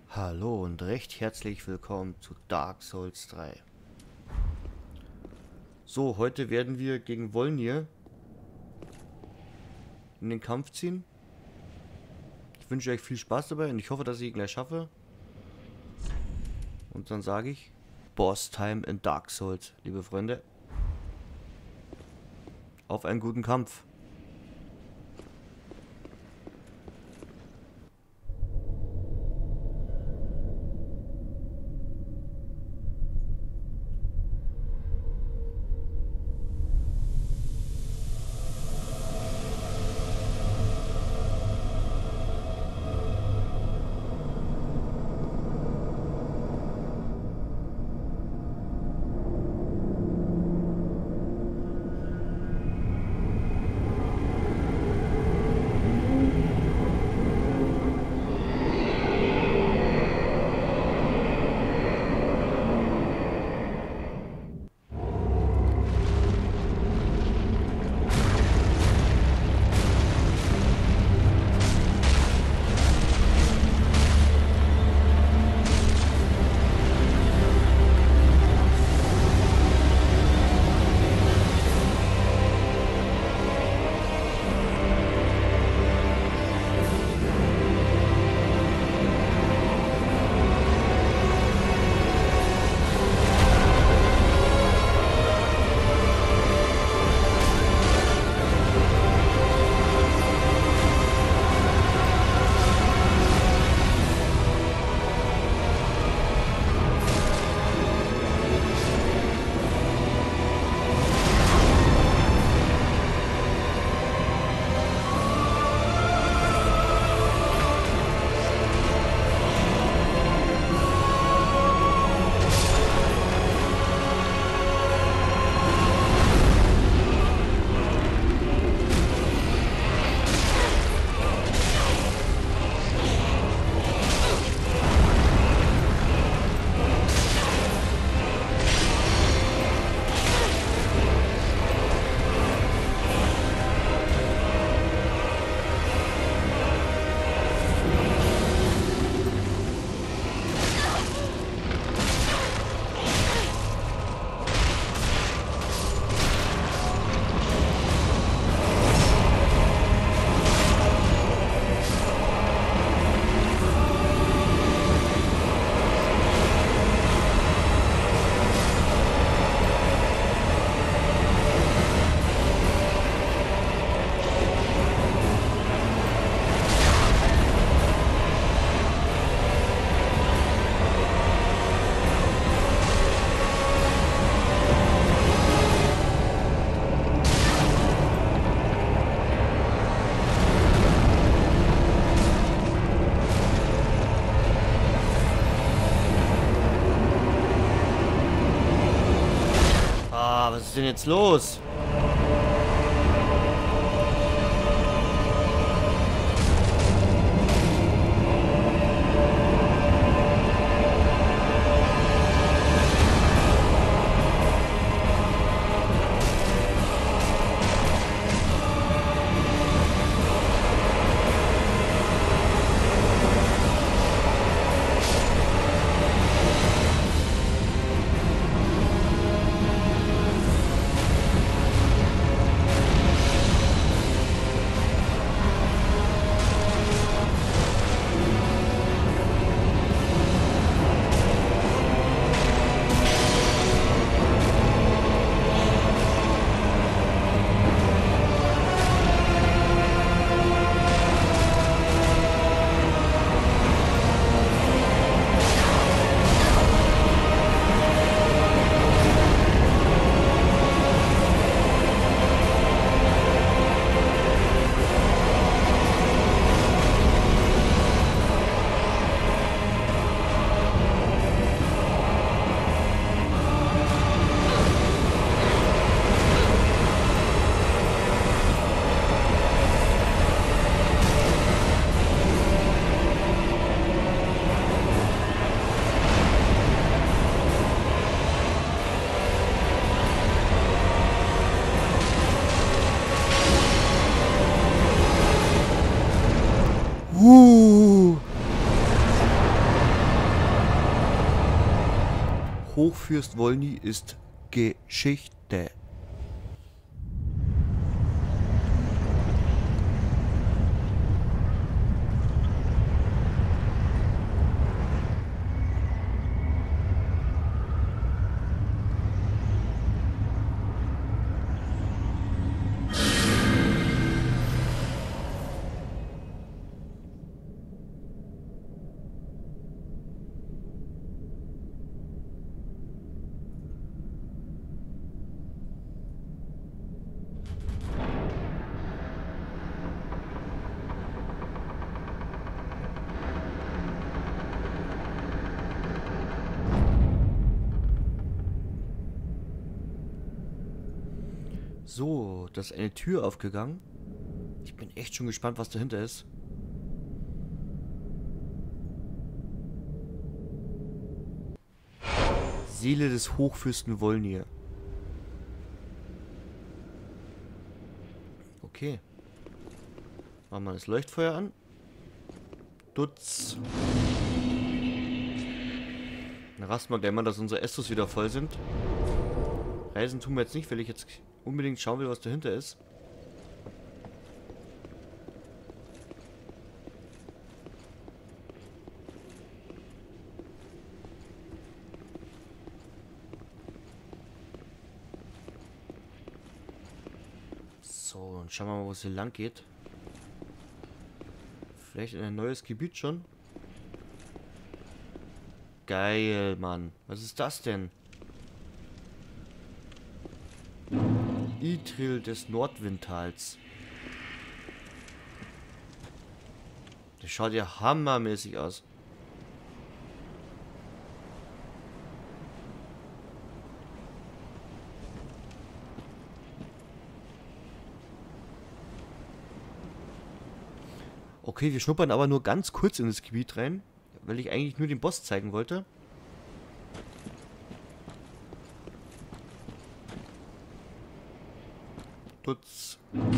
Hallo und recht herzlich willkommen zu Dark Souls 3. So, heute werden wir gegen Wolnir in den Kampf ziehen. Ich wünsche euch viel Spaß dabei und ich hoffe, dass ich ihn gleich schaffe. Und dann sage ich, Boss Time in Dark Souls, liebe Freunde. Auf einen guten Kampf. Was ist denn jetzt los? Hochfürst Wolny ist Geschichte. So, da ist eine Tür aufgegangen. Ich bin echt schon gespannt, was dahinter ist. Seele des Hochfürsten Wolny. Okay. Machen wir das Leuchtfeuer an. Dutz. Dann rasten wir gleich mal, dass unsere Estus wieder voll sind. Reisen tun wir jetzt nicht, weil ich jetzt unbedingt schauen will, was dahinter ist. So, dann schauen wir mal, wo es hier lang geht. Vielleicht in ein neues Gebiet schon. Geil, Mann. Was ist das denn? Itril des Nordwindtals. Das schaut ja hammermäßig aus. Okay, wir schnuppern aber nur ganz kurz in das Gebiet rein, weil ich eigentlich nur den Boss zeigen wollte. Putz.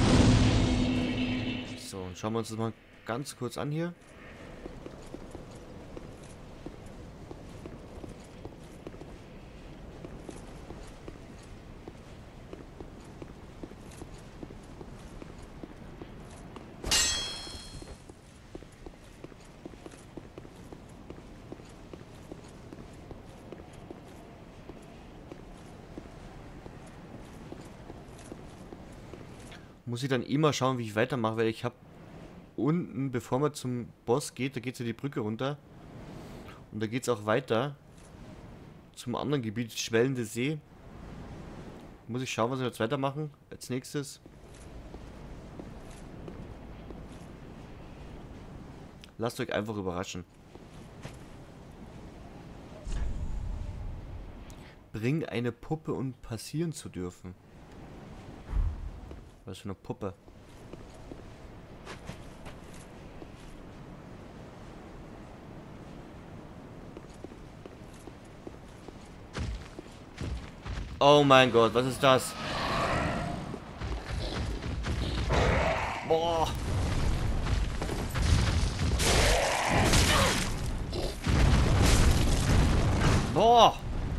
So, und schauen wir uns das mal ganz kurz an hier. Muss ich dann immer schauen, wie ich weitermache, weil ich habe unten, bevor man zum Boss geht, da geht ja die Brücke runter. Und da geht es auch weiter zum anderen Gebiet, Schwellende See. Muss ich schauen, was wir jetzt weitermachen als nächstes. Lasst euch einfach überraschen. Bring eine Puppe, um passieren zu dürfen. Was für eine Puppe. Oh mein Gott, was ist das? Boah. Boah.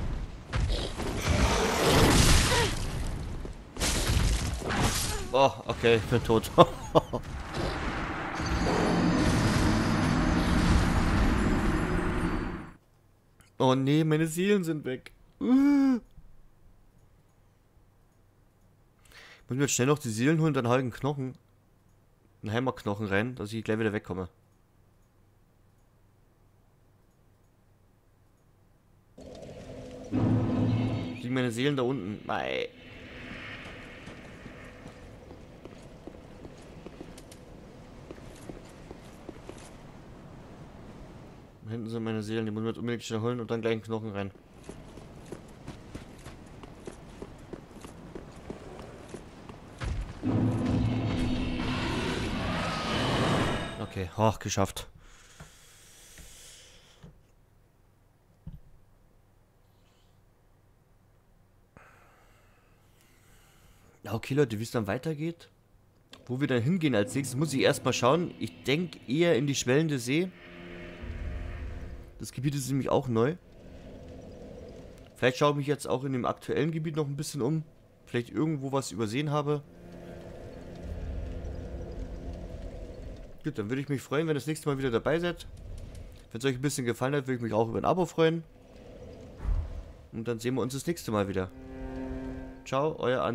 Oh, okay, ich bin tot. Oh nee, meine Seelen sind weg. Muss mir jetzt schnell noch die Seelen holen, dann halt einen Knochen. Einen Hammerknochen rein, dass ich gleich wieder wegkomme. Liegen meine Seelen da unten? Nein. Hinten sind meine Seelen, die muss man jetzt unbedingt schnell holen und dann gleich einen Knochen rein. Okay, oh, geschafft. Ja, okay Leute, wie es dann weitergeht, wo wir dann hingehen als nächstes, muss ich erstmal schauen. Ich denke eher in die Schwellende See. Das Gebiet ist nämlich auch neu. Vielleicht schaue ich mich jetzt auch in dem aktuellen Gebiet noch ein bisschen um. Vielleicht irgendwo was übersehen habe. Gut, dann würde ich mich freuen, wenn ihr das nächste Mal wieder dabei seid. Wenn es euch ein bisschen gefallen hat, würde ich mich auch über ein Abo freuen. Und dann sehen wir uns das nächste Mal wieder. Ciao, euer Andi.